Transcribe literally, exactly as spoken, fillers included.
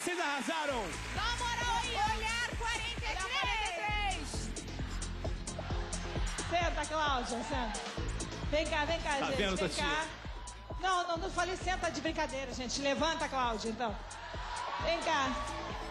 vocês arrasaram. Dá uma moral aí. Olhar quarenta e três. Senta, Cláudia, senta. Vem cá, vem cá, Tá gente, vendo, vem Tati? cá. Não, não, não falei senta de brincadeira, gente. Levanta, Cláudia, então. Vem cá.